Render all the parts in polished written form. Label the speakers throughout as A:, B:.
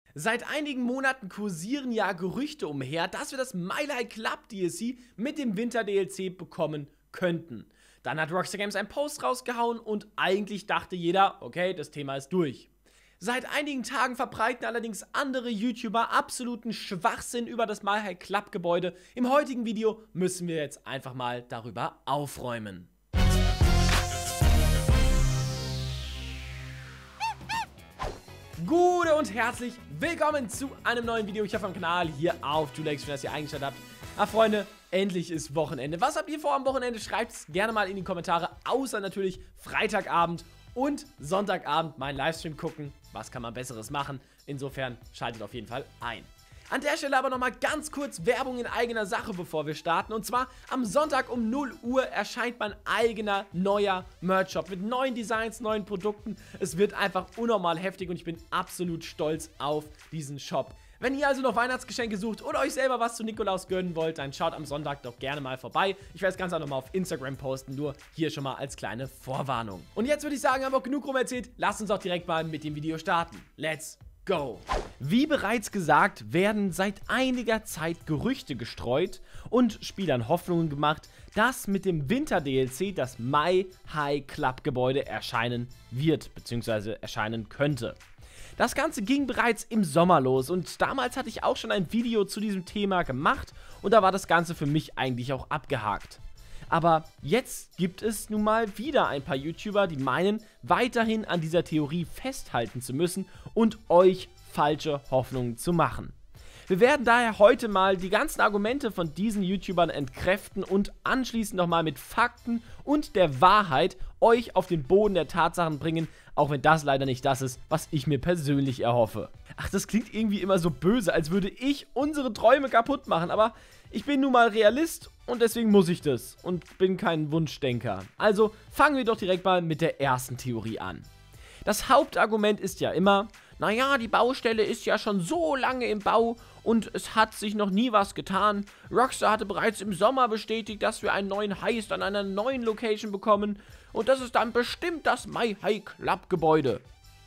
A: Seit einigen Monaten kursieren ja Gerüchte umher, dass wir das Mile High Club DLC mit dem Winter-DLC bekommen könnten. Dann hat Rockstar Games einen Post rausgehauen und eigentlich dachte jeder, okay, das Thema ist durch. Seit einigen Tagen verbreiten allerdings andere YouTuber absoluten Schwachsinn über das Mile High Club Gebäude. Im heutigen Video müssen wir jetzt einfach mal darüber aufräumen. Gute und herzlich willkommen zu einem neuen Video hier vom Kanal, hier auf Julex, schön, dass ihr eingeschaltet habt. Freunde, endlich ist Wochenende. Was habt ihr vor am Wochenende? Schreibt es gerne mal in die Kommentare, außer natürlich Freitagabend und Sonntagabend meinen Livestream gucken. Was kann man Besseres machen? Insofern schaltet auf jeden Fall ein. An der Stelle aber nochmal ganz kurz Werbung in eigener Sache, bevor wir starten. Und zwar am Sonntag um 0 Uhr erscheint mein eigener neuer Merch-Shop mit neuen Designs, neuen Produkten. Es wird einfach unnormal heftig und ich bin absolut stolz auf diesen Shop. Wenn ihr also noch Weihnachtsgeschenke sucht oder euch selber was zu Nikolaus gönnen wollt, dann schaut am Sonntag doch gerne mal vorbei. Ich werde das Ganze auch nochmal auf Instagram posten, nur hier schon mal als kleine Vorwarnung. Und jetzt würde ich sagen, haben wir auch genug rum erzählt. Lasst uns auch direkt mal mit dem Video starten. Let's go! Wie bereits gesagt, werden seit einiger Zeit Gerüchte gestreut und Spielern Hoffnungen gemacht, dass mit dem Winter-DLC das Mile High Club Gebäude erscheinen wird, bzw. erscheinen könnte. Das Ganze ging bereits im Sommer los und damals hatte ich auch schon ein Video zu diesem Thema gemacht und da war das Ganze für mich eigentlich auch abgehakt. Aber jetzt gibt es nun mal wieder ein paar YouTuber, die meinen, weiterhin an dieser Theorie festhalten zu müssen und euch falsche Hoffnungen zu machen. Wir werden daher heute mal die ganzen Argumente von diesen YouTubern entkräften und anschließend nochmal mit Fakten und der Wahrheit euch auf den Boden der Tatsachen bringen, auch wenn das leider nicht das ist, was ich mir persönlich erhoffe. Ach, das klingt irgendwie immer so böse, als würde ich unsere Träume kaputt machen, aber ich bin nun mal Realist und deswegen muss ich das und bin kein Wunschdenker. Also fangen wir doch direkt mal mit der ersten Theorie an. Das Hauptargument ist ja immer, naja, die Baustelle ist ja schon so lange im Bau und es hat sich noch nie was getan. Rockstar hatte bereits im Sommer bestätigt, dass wir einen neuen Heist an einer neuen Location bekommen und das ist dann bestimmt das Mile High Club Gebäude.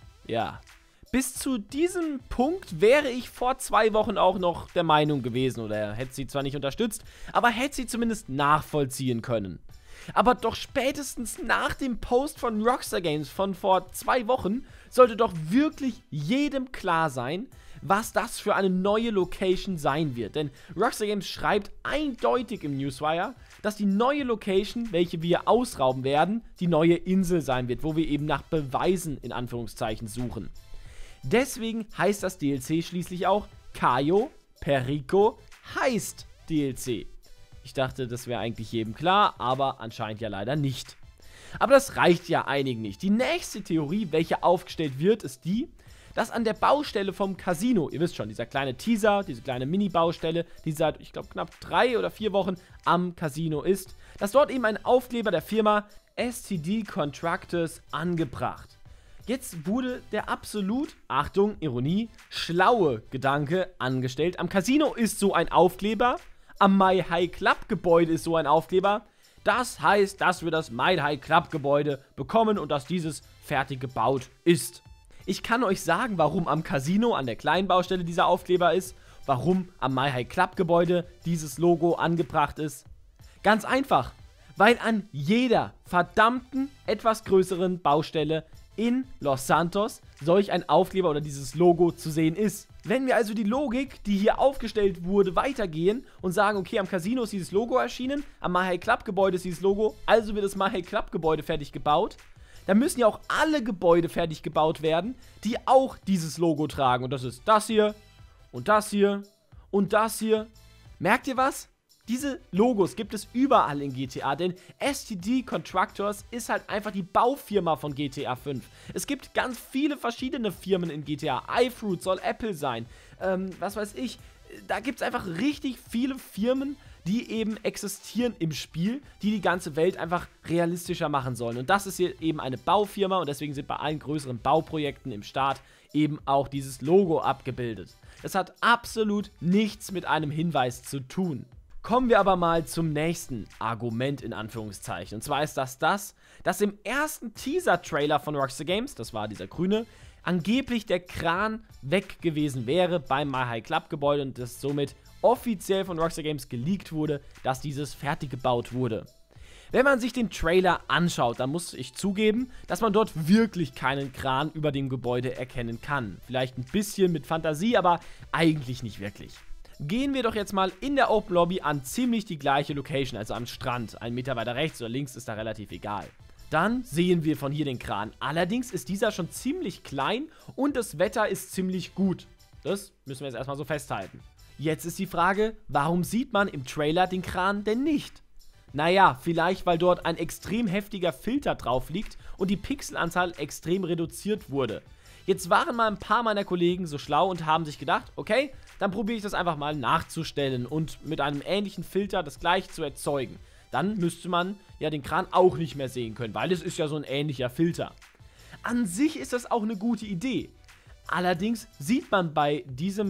A: Ja, bis zu diesem Punkt wäre ich vor 2 Wochen auch noch der Meinung gewesen oder hätte sie zwar nicht unterstützt, aber hätte sie zumindest nachvollziehen können. Aber doch spätestens nach dem Post von Rockstar Games von vor 2 Wochen sollte doch wirklich jedem klar sein, was das für eine neue Location sein wird. Denn Rockstar Games schreibt eindeutig im Newswire, dass die neue Location, welche wir ausrauben werden, die neue Insel sein wird, wo wir eben nach Beweisen in Anführungszeichen suchen. Deswegen heißt das DLC schließlich auch Cayo Perico Heist DLC. Ich dachte, das wäre eigentlich jedem klar, aber anscheinend ja leider nicht. Aber das reicht ja einigen nicht. Die nächste Theorie, welche aufgestellt wird, ist die, dass an der Baustelle vom Casino, ihr wisst schon, dieser kleine Teaser, diese kleine Mini-Baustelle, die seit, ich glaube, knapp 3 oder 4 Wochen am Casino ist, dass dort eben ein Aufkleber der Firma STD Contractors angebracht. Jetzt wurde der absolut, Achtung, Ironie, schlaue Gedanke angestellt. Am Casino ist so ein Aufkleber, am Mile High Club Gebäude ist so ein Aufkleber. Das heißt, dass wir das Mile High Club Gebäude bekommen und dass dieses fertig gebaut ist. Ich kann euch sagen, warum am Casino, an der kleinen Baustelle dieser Aufkleber ist, warum am Mile High Club Gebäude dieses Logo angebracht ist. Ganz einfach, weil an jeder verdammten, etwas größeren Baustelle in Los Santos solch ein Aufkleber oder dieses Logo zu sehen ist. Wenn wir also die Logik, die hier aufgestellt wurde, weitergehen und sagen, okay, am Casino ist dieses Logo erschienen, am Mile High Club Gebäude ist dieses Logo, also wird das Mile High Club Gebäude fertig gebaut, dann müssen ja auch alle Gebäude fertig gebaut werden, die auch dieses Logo tragen. Und das ist das hier und das hier und das hier. Merkt ihr was? Diese Logos gibt es überall in GTA, denn STD Contractors ist halt einfach die Baufirma von GTA 5. Es gibt ganz viele verschiedene Firmen in GTA. iFruit soll Apple sein, was weiß ich. Da gibt es einfach richtig viele Firmen, die eben existieren im Spiel, die die ganze Welt einfach realistischer machen sollen. Und das ist hier eben eine Baufirma und deswegen sind bei allen größeren Bauprojekten im Start eben auch dieses Logo abgebildet. Das hat absolut nichts mit einem Hinweis zu tun. Kommen wir aber mal zum nächsten Argument in Anführungszeichen. Und zwar ist das, dass im ersten Teaser-Trailer von Rockstar Games, das war dieser grüne, angeblich der Kran weg gewesen wäre beim My High Club Gebäude und es somit offiziell von Rockstar Games geleakt wurde, dass dieses fertig gebaut wurde. Wenn man sich den Trailer anschaut, dann muss ich zugeben, dass man dort wirklich keinen Kran über dem Gebäude erkennen kann. Vielleicht ein bisschen mit Fantasie, aber eigentlich nicht wirklich. Gehen wir doch jetzt mal in der Open Lobby an ziemlich die gleiche Location, also am Strand. 1 Meter weiter rechts oder links ist da relativ egal. Dann sehen wir von hier den Kran. Allerdings ist dieser schon ziemlich klein und das Wetter ist ziemlich gut. Das müssen wir jetzt erstmal so festhalten. Jetzt ist die Frage, warum sieht man im Trailer den Kran denn nicht? Naja, vielleicht weil dort ein extrem heftiger Filter drauf liegt und die Pixelanzahl extrem reduziert wurde. Jetzt waren mal ein paar meiner Kollegen so schlau und haben sich gedacht, okay, dann probiere ich das einfach mal nachzustellen und mit einem ähnlichen Filter das gleich zu erzeugen. Dann müsste man ja den Kran auch nicht mehr sehen können, weil es ist ja so ein ähnlicher Filter. An sich ist das auch eine gute Idee. Allerdings sieht man bei dieser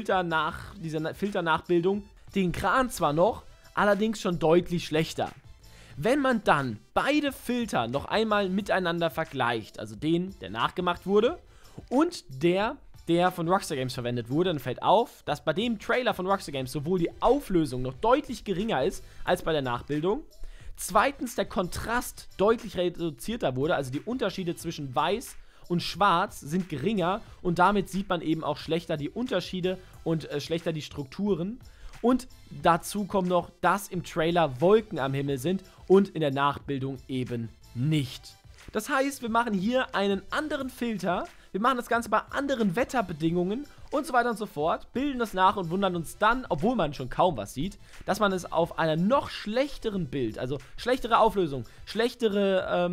A: Filternachbildung den Kran zwar noch, allerdings schon deutlich schlechter. Wenn man dann beide Filter noch einmal miteinander vergleicht, also den, der nachgemacht wurde, und der von Rockstar Games verwendet wurde, dann fällt auf, dass bei dem Trailer von Rockstar Games sowohl die Auflösung noch deutlich geringer ist als bei der Nachbildung, zweitens der Kontrast deutlich reduzierter wurde, also die Unterschiede zwischen weiß und schwarz sind geringer und damit sieht man eben auch schlechter die Unterschiede und schlechter die Strukturen. Und dazu kommt noch, dass im Trailer Wolken am Himmel sind und in der Nachbildung eben nicht. Das heißt, wir machen hier einen anderen Filter, wir machen das Ganze bei anderen Wetterbedingungen und so weiter und so fort, bilden das nach und wundern uns dann, obwohl man schon kaum was sieht, dass man es auf einer noch schlechteren Bild, also schlechtere Auflösung, schlechterer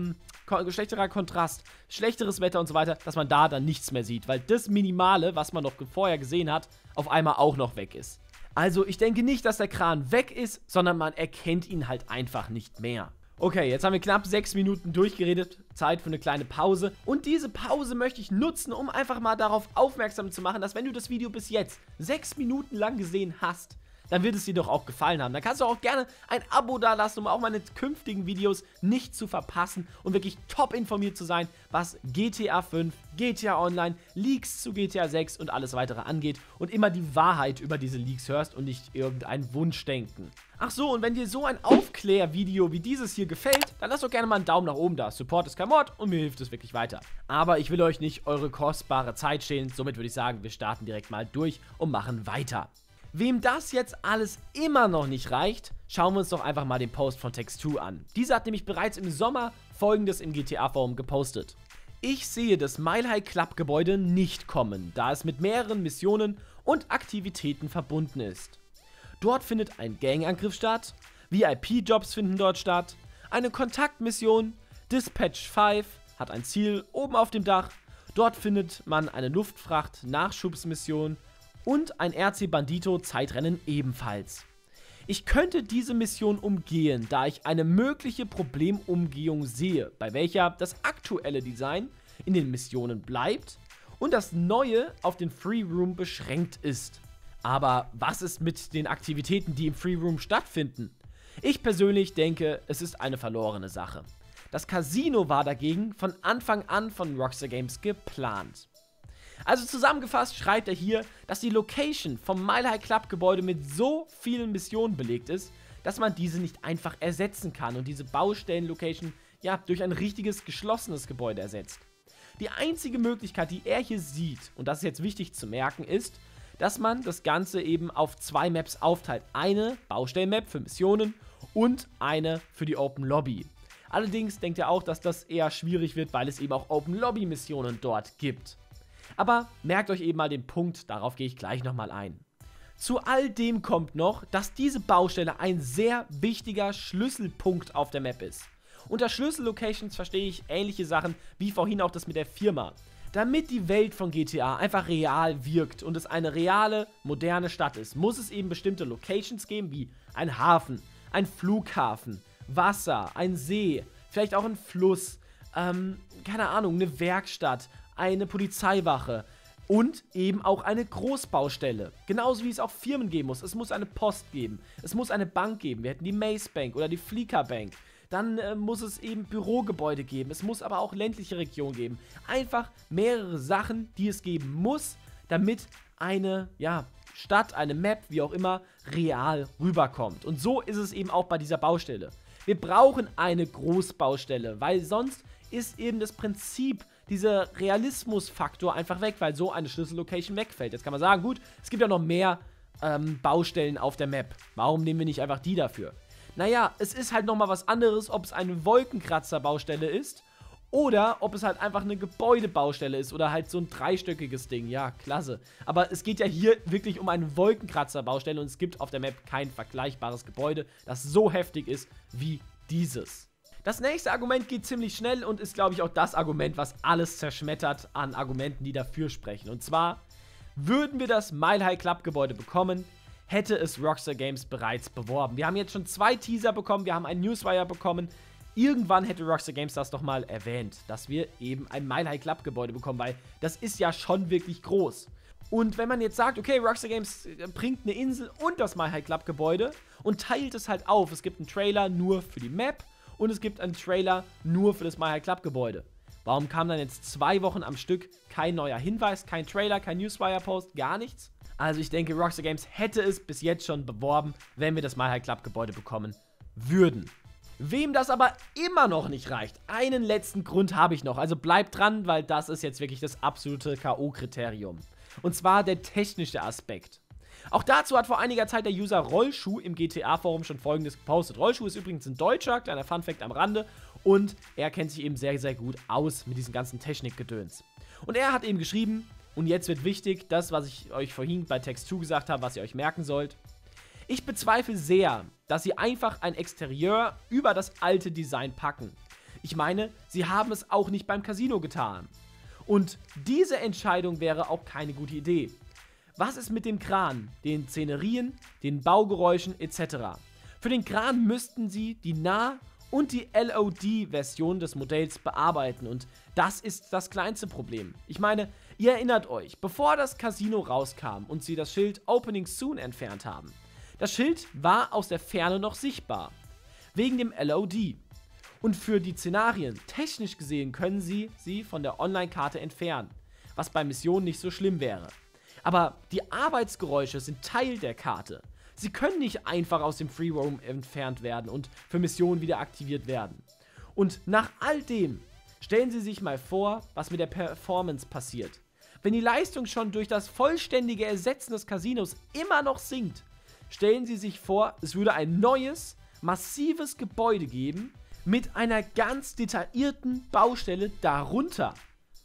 A: Kontrast, schlechteres Wetter und so weiter, dass man da dann nichts mehr sieht, weil das Minimale, was man noch vorher gesehen hat, auf einmal auch noch weg ist. Also ich denke nicht, dass der Kran weg ist, sondern man erkennt ihn halt einfach nicht mehr. Okay, jetzt haben wir knapp 6 Minuten durchgeredet, Zeit für eine kleine Pause. Und diese Pause möchte ich nutzen, um einfach mal darauf aufmerksam zu machen, dass wenn du das Video bis jetzt 6 Minuten lang gesehen hast, dann wird es dir doch auch gefallen haben. Dann kannst du auch gerne ein Abo dalassen, um auch meine künftigen Videos nicht zu verpassen und wirklich top informiert zu sein, was GTA 5, GTA Online, Leaks zu GTA 6 und alles weitere angeht und immer die Wahrheit über diese Leaks hörst und nicht irgendein Wunschdenken. Ach so, und wenn dir so ein Aufklärvideo wie dieses hier gefällt, dann lass doch gerne mal einen Daumen nach oben da. Support ist kein Mord und mir hilft es wirklich weiter. Aber ich will euch nicht eure kostbare Zeit stehlen, somit würde ich sagen, wir starten direkt mal durch und machen weiter. Wem das jetzt alles immer noch nicht reicht, schauen wir uns doch einfach mal den Post von Text2 an. Dieser hat nämlich bereits im Sommer Folgendes im GTA-Forum gepostet. Ich sehe das Mile High Club Gebäude nicht kommen, da es mit mehreren Missionen und Aktivitäten verbunden ist. Dort findet ein Gangangriff statt, VIP-Jobs finden dort statt, eine Kontaktmission, Dispatch 5 hat ein Ziel oben auf dem Dach, dort findet man eine Luftfracht-Nachschubsmission und ein RC Bandito Zeitrennen ebenfalls. Ich könnte diese Mission umgehen, da ich eine mögliche Problemumgehung sehe, bei welcher das aktuelle Design in den Missionen bleibt und das neue auf den Free Room beschränkt ist. Aber was ist mit den Aktivitäten, die im Free Room stattfinden? Ich persönlich denke, es ist eine verlorene Sache. Das Casino war dagegen von Anfang an von Rockstar Games geplant. Also zusammengefasst schreibt er hier, dass die Location vom Mile High Club Gebäude mit so vielen Missionen belegt ist, dass man diese nicht einfach ersetzen kann und diese Baustellen-Location ja durch ein richtiges geschlossenes Gebäude ersetzt. Die einzige Möglichkeit, die er hier sieht, und das ist jetzt wichtig zu merken, ist, dass man das Ganze eben auf 2 Maps aufteilt. Eine Baustellen-Map für Missionen und eine für die Open Lobby. Allerdings denkt er auch, dass das eher schwierig wird, weil es eben auch Open Lobby Missionen dort gibt. Aber merkt euch eben mal den Punkt, darauf gehe ich gleich nochmal ein. Zu all dem kommt noch, dass diese Baustelle ein sehr wichtiger Schlüsselpunkt auf der Map ist. Unter Schlüssellocations verstehe ich ähnliche Sachen wie vorhin auch das mit der Firma. Damit die Welt von GTA einfach real wirkt und es eine reale, moderne Stadt ist, muss es eben bestimmte Locations geben, wie ein Hafen, ein Flughafen, Wasser, ein See, vielleicht auch ein Fluss, keine Ahnung, eine Werkstatt, eine Polizeiwache und eben auch eine Großbaustelle. Genauso wie es auch Firmen geben muss. Es muss eine Post geben, es muss eine Bank geben. Wir hätten die Mace Bank oder die Fleeca Bank. Dann muss es eben Bürogebäude geben. Es muss aber auch ländliche Regionen geben. Einfach mehrere Sachen, die es geben muss, damit eine, ja, Stadt, eine Map, wie auch immer, real rüberkommt. Und so ist es eben auch bei dieser Baustelle. Wir brauchen eine Großbaustelle, weil sonst ist eben das Prinzip, dieser Realismusfaktor einfach weg, weil so eine Schlüssellocation wegfällt. Jetzt kann man sagen, gut, es gibt ja noch mehr Baustellen auf der Map. Warum nehmen wir nicht einfach die dafür? Naja, es ist halt nochmal was anderes, ob es eine Wolkenkratzer-Baustelle ist oder ob es halt einfach eine Gebäudebaustelle ist oder halt so ein dreistöckiges Ding. Ja, klasse. Aber es geht ja hier wirklich um eine Wolkenkratzer-Baustelle und es gibt auf der Map kein vergleichbares Gebäude, das so heftig ist wie dieses. Das nächste Argument geht ziemlich schnell und ist, glaube ich, auch das Argument, was alles zerschmettert an Argumenten, die dafür sprechen. Und zwar, würden wir das Mile High Club Gebäude bekommen, hätte es Rockstar Games bereits beworben. Wir haben jetzt schon 2 Teaser bekommen, wir haben einen Newswire bekommen. Irgendwann hätte Rockstar Games das doch mal erwähnt, dass wir eben ein Mile High Club Gebäude bekommen, weil das ist ja schon wirklich groß. Und wenn man jetzt sagt, okay, Rockstar Games bringt eine Insel und das Mile High Club Gebäude und teilt es halt auf. Es gibt einen Trailer nur für die Map und es gibt einen Trailer nur für das Mile High Club Gebäude. Warum kam dann jetzt 2 Wochen am Stück kein neuer Hinweis, kein Trailer, kein Newswire-Post, gar nichts? Also ich denke, Rockstar Games hätte es bis jetzt schon beworben, wenn wir das Mile High Club Gebäude bekommen würden. Wem das aber immer noch nicht reicht, einen letzten Grund habe ich noch, also bleibt dran, weil das ist jetzt wirklich das absolute K.O.-Kriterium. Und zwar der technische Aspekt. Auch dazu hat vor einiger Zeit der User Rollschuh im GTA-Forum schon Folgendes gepostet. Rollschuh ist übrigens ein Deutscher, kleiner Funfact am Rande, und er kennt sich eben sehr, sehr gut aus mit diesem ganzen Technikgedöns. Und er hat eben geschrieben, und jetzt wird wichtig, das, was ich euch vorhin bei Text 2 gesagt habe, was ihr euch merken sollt. Ich bezweifle sehr, dass sie einfach ein Exterieur über das alte Design packen. Ich meine, sie haben es auch nicht beim Casino getan. Und diese Entscheidung wäre auch keine gute Idee. Was ist mit dem Kran, den Szenerien, den Baugeräuschen etc.? Für den Kran müssten sie die Nah- und die LOD-Version des Modells bearbeiten und das ist das kleinste Problem. Ich meine, ihr erinnert euch, bevor das Casino rauskam und sie das Schild Opening Soon entfernt haben. Das Schild war aus der Ferne noch sichtbar, wegen dem LOD. Und für die Szenarien, technisch gesehen, können sie von der Online-Karte entfernen, was bei Missionen nicht so schlimm wäre. Aber die Arbeitsgeräusche sind Teil der Karte. Sie können nicht einfach aus dem Free Roam entfernt werden und für Missionen wieder aktiviert werden. Und nach all dem, stellen Sie sich mal vor, was mit der Performance passiert. Wenn die Leistung schon durch das vollständige Ersetzen des Casinos immer noch sinkt, stellen Sie sich vor, es würde ein neues, massives Gebäude geben mit einer ganz detaillierten Baustelle darunter.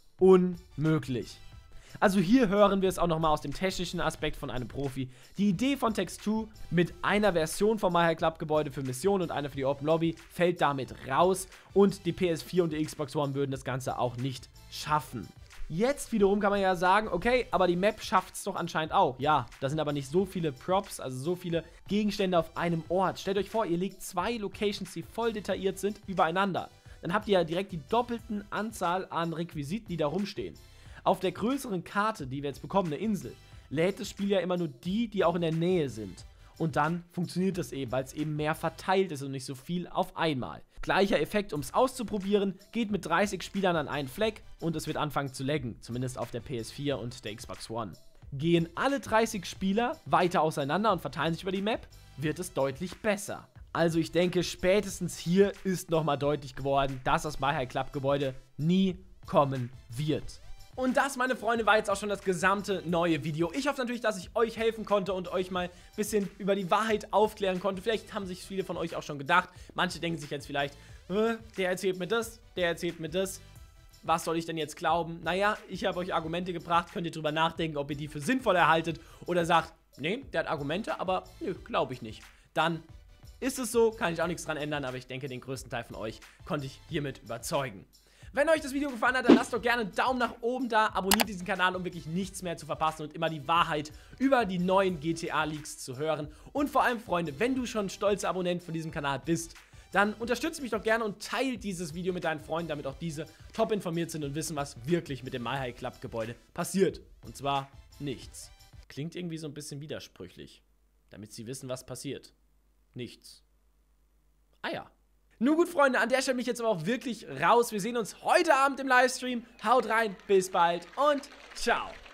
A: Unmöglich. Also hier hören wir es auch nochmal aus dem technischen Aspekt von einem Profi. Die Idee von Text2 mit einer Version vom Mile High Club Gebäude für Missionen und einer für die Open Lobby fällt damit raus und die PS4 und die Xbox One würden das Ganze auch nicht schaffen. Jetzt wiederum kann man ja sagen, okay, aber die Map schafft es doch anscheinend auch. Ja, da sind aber nicht so viele Props, also so viele Gegenstände auf einem Ort. Stellt euch vor, ihr legt 2 Locations, die voll detailliert sind, übereinander. Dann habt ihr ja direkt die doppelten Anzahl an Requisiten, die da rumstehen. Auf der größeren Karte, die wir jetzt bekommen, eine Insel, lädt das Spiel ja immer nur die auch in der Nähe sind. Und dann funktioniert das eben, weil es eben mehr verteilt ist und nicht so viel auf einmal. Gleicher Effekt, um es auszuprobieren, geht mit 30 Spielern an einen Fleck und es wird anfangen zu laggen, zumindest auf der PS4 und der Xbox One. Gehen alle 30 Spieler weiter auseinander und verteilen sich über die Map, wird es deutlich besser. Also ich denke, spätestens hier ist nochmal deutlich geworden, dass das Mile High Club Gebäude nie kommen wird. Und das, meine Freunde, war jetzt auch schon das gesamte neue Video. Ich hoffe natürlich, dass ich euch helfen konnte und euch mal ein bisschen über die Wahrheit aufklären konnte. Vielleicht haben sich viele von euch auch schon gedacht. Manche denken sich jetzt vielleicht, der erzählt mir das, der erzählt mir das. Was soll ich denn jetzt glauben? Naja, ich habe euch Argumente gebracht. Könnt ihr drüber nachdenken, ob ihr die für sinnvoll erhaltet oder sagt, nee, der hat Argumente, aber nö, glaube ich nicht. Dann ist es so, kann ich auch nichts dran ändern, aber ich denke, den größten Teil von euch konnte ich hiermit überzeugen. Wenn euch das Video gefallen hat, dann lasst doch gerne einen Daumen nach oben da, abonniert diesen Kanal, um wirklich nichts mehr zu verpassen und immer die Wahrheit über die neuen GTA-Leaks zu hören. Und vor allem, Freunde, wenn du schon stolzer Abonnent von diesem Kanal bist, dann unterstütze mich doch gerne und teile dieses Video mit deinen Freunden, damit auch diese top informiert sind und wissen, was wirklich mit dem Mile High Club Gebäude passiert. Und zwar nichts. Klingt irgendwie so ein bisschen widersprüchlich. Damit sie wissen, was passiert. Nichts. Ah ja. Nun gut, Freunde, an der Stelle bin ich jetzt aber auch wirklich raus. Wir sehen uns heute Abend im Livestream. Haut rein, bis bald und ciao.